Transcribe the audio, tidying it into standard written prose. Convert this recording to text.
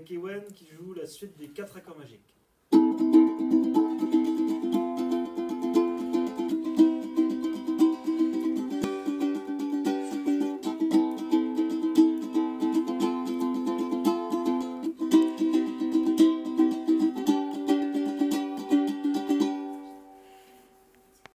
avec Ewan qui joue la suite des 4 accords magiques.